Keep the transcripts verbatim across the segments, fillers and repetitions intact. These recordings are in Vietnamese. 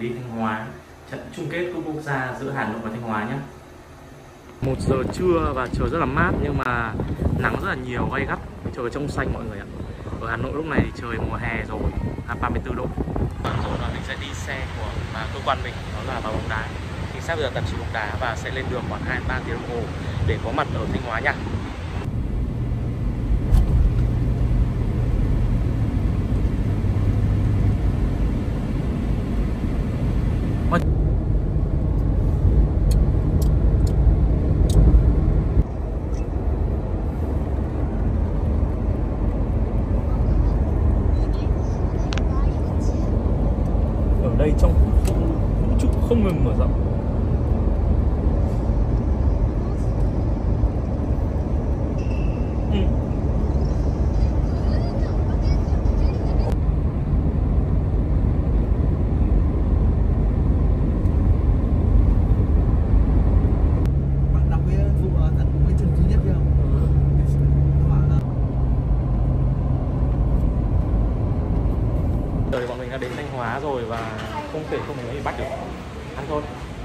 đi Thanh Hóa, trận chung kết cúp quốc gia giữa Hà Nội và Thanh Hóa nhé. Một giờ trưa và trời rất là mát nhưng mà nắng rất là nhiều, gay gắt, trời trong xanh mọi người ạ. Ở Hà Nội lúc này trời mùa hè rồi, ba mươi tư độ. Rồi là mình sẽ đi xe của mà cơ quan mình, đó là vào bóng đá. Thì sắp bây giờ tạp chí bóng đá và sẽ lên đường khoảng hai ba tiếng đồng hồ để có mặt ở Thanh Hóa nha. Ở đây trong vũ trụ không ngừng mở rộng. Ừ. Bạn đọc cái vụ tận với Trần Duy Nhất chưa? Giờ thì bọn mình đã đến Thanh Hóa rồi và không thể không lấy bắt được. Ăn thôi.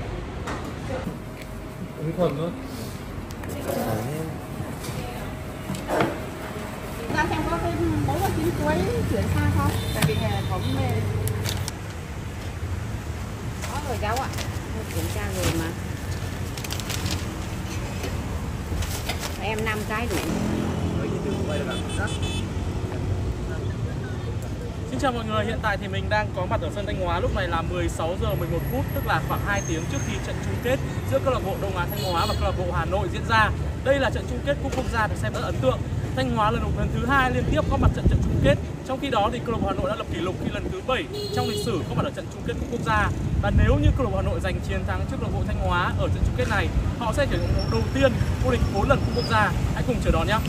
Uống thuần thôi. Ra xem có cái bốn và chín cuối chuyển sang không? Tại vì hệ thống về có rồi cháu ạ. Kiểm tra rồi mà. Em năm cái đủ. Xin chào mọi người, hiện tại thì mình đang có mặt ở sân Thanh Hóa. Lúc này là mười sáu giờ mười một phút, tức là khoảng hai tiếng trước khi trận chung kết giữa câu lạc bộ Đông Á Thanh Hóa và câu lạc bộ Hà Nội diễn ra. Đây là trận chung kết cúp quốc gia được xem rất ấn tượng. Thanh Hóa lần lần thứ hai liên tiếp có mặt trận trận chung kết. Trong khi đó thì câu lạc bộ Hà Nội đã lập kỷ lục khi lần thứ bảy trong lịch sử có mặt ở trận chung kết cúp quốc gia. Và nếu như câu lạc bộ Hà Nội giành chiến thắng trước câu lạc bộ Thanh Hóa ở trận chung kết này, họ sẽ trở thành đội đầu tiên vô địch bốn lần cúp quốc gia. Hãy cùng chờ đón nhé.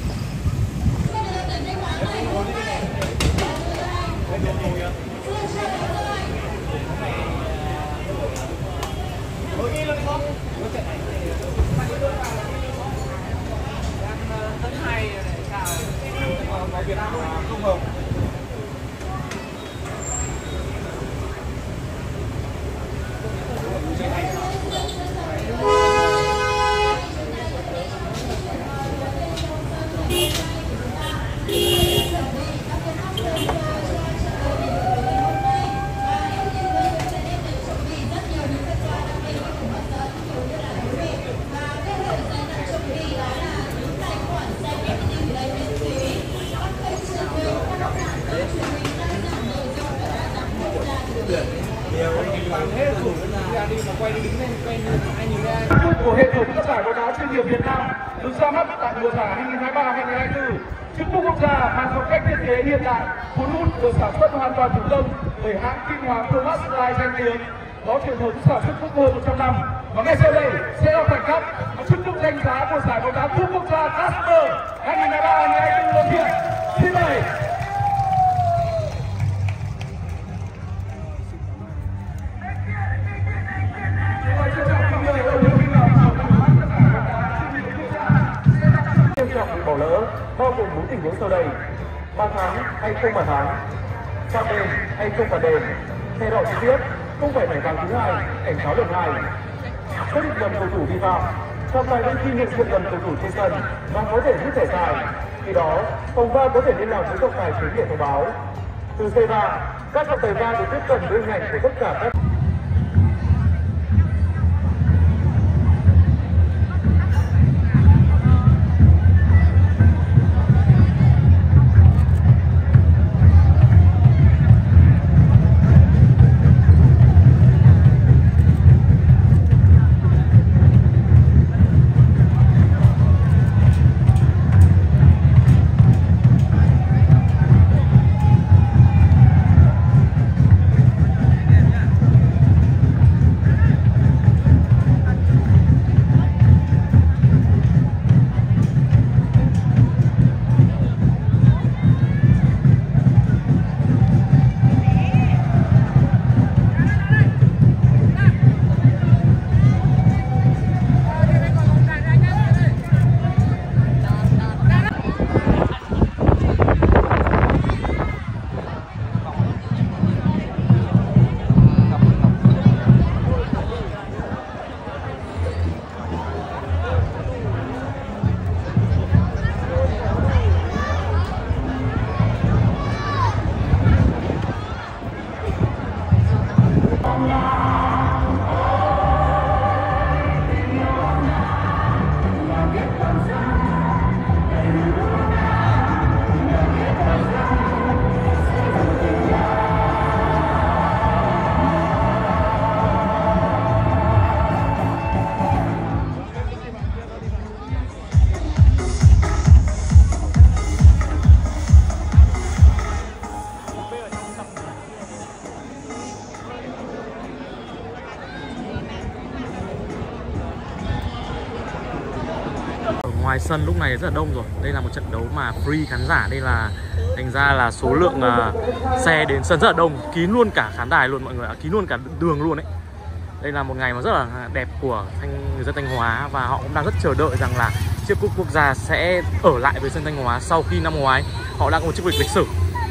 Việt Nam không hợp. Của hệ thống các giải bóng đá chuyên nghiệp Việt Nam được ra mắt tại mùa giải hai nghìn không trăm hai mươi ba hai nghìn không trăm hai mươi tư. Chiếc cúp quốc gia mang phong cách thiết kế hiện đại, cuốn hút, được sản xuất hoàn toàn thủ công bởi hãng Kim Hoàng Thomas Line danh tiếng, có truyền thống sản xuất cúp hơn một trăm năm. Và ngay sau đây sẽ là khoảnh khắc chiếc cúp danh giá của giải bóng đá cúp quốc gia Casper hai nghìn không trăm hai mươi ba hai nghìn không trăm hai mươi tư thực hiện. Xin mời. Bị bỏ lỡ bao gồm bốn tình huống sau đây: bàn thắng hay không bàn thắng, phạt đền hay không phạt đền, thẻ đỏ trực tiếp, không phải thẻ vàng thứ hai, cảnh cáo lần hai, quyết định nhầm cầu thủ vi phạm, trọng tài vẫn ghi nhận sự nhầm cầu thủ trên sân và có thể rút thẻ dài. Khi đó, phòng va có thể liên lạc với trọng tài chuyên nghiệp thông báo. Từ giây va, các trọng tài va được tiếp cận với hình ảnh của tất cả các sân lúc này rất là đông rồi. Đây là một trận đấu mà free khán giả, đây là thành ra là số lượng uh, xe đến sân rất là đông, kín luôn cả khán đài luôn mọi người ạ, kín luôn cả đường luôn đấy. Đây là một ngày mà rất là đẹp của Thanh, người dân Thanh Hóa, và họ cũng đang rất chờ đợi rằng là chiếc cúp quốc gia sẽ ở lại với sân Thanh Hóa sau khi năm ngoái họ đã có một chiếc vô địch lịch sử.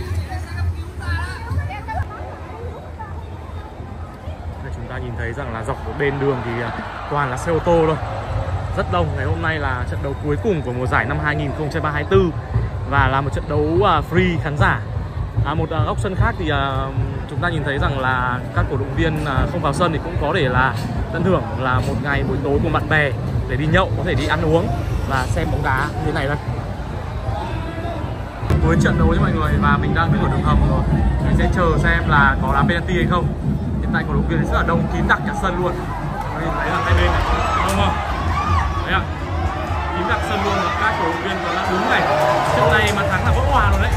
Đây, chúng ta nhìn thấy rằng là dọc bên đường thì toàn là xe ô tô thôi, rất đông. Ngày hôm nay là trận đấu cuối cùng của mùa giải năm hai nghìn không trăm hai mươi tư và là một trận đấu free khán giả. À, một uh, góc sân khác thì uh, chúng ta nhìn thấy rằng là các cổ động viên uh, không vào sân thì cũng có thể là tận hưởng là một ngày buổi tối cùng bạn bè để đi nhậu, có thể đi ăn uống và xem bóng đá như thế này đây. Cuối trận đấu nha mọi người, và mình đang đứng ở đường hầm rồi, mình sẽ chờ xem là có đá penalty hay không. Hiện tại cổ động viên rất là đông, kín đặc cả sân luôn. Mình thấy là hai bên này đông không? Đấy ạ, kín đặc sân luôn, và các cổ động viên còn đang đứng này. Trận này mà thắng là vỡ hòa rồi đấy.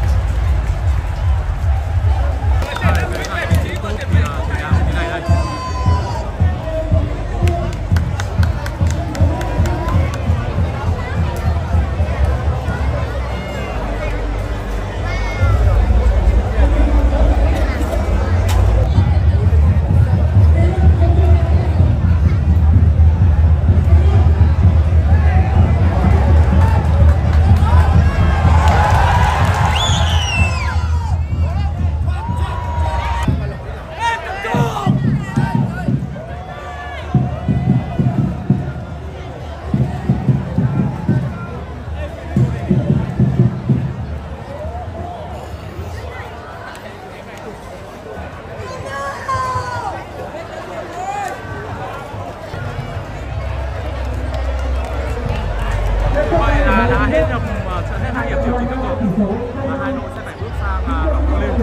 Hết hiệp trận hết hai hiệp chiều chính thức rồi, và Hà Nội sẽ phải bước sang vòng lưu.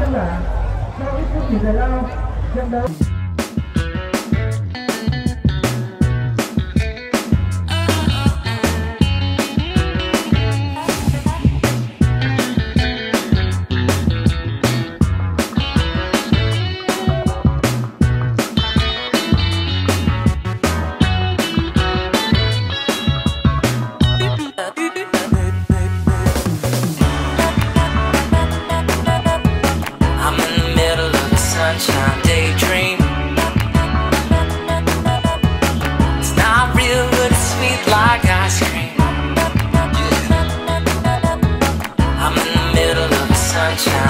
Daydream. It's not real, but it's sweet like ice cream. Yeah. I'm in the middle of the sunshine.